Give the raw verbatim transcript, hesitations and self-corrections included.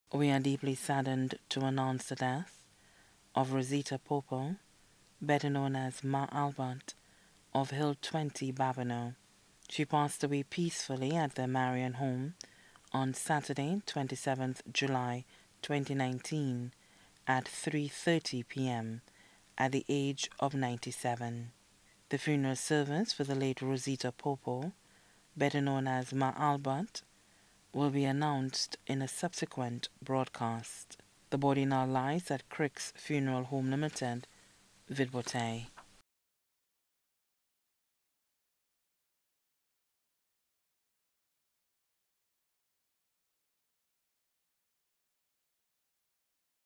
We are deeply saddened to announce the death of Rosita Popo, better known as Ma Albert, of Hill twenty, Babonneau. She passed away peacefully at their Marion home on Saturday, twenty-seventh July twenty nineteen at three thirty p m at the age of ninety-seven. The funeral service for the late Rosita Popo, better known as Ma Albert, will be announced in a subsequent broadcast. The body now lies at Crick's Funeral Home Limited, Vidbote.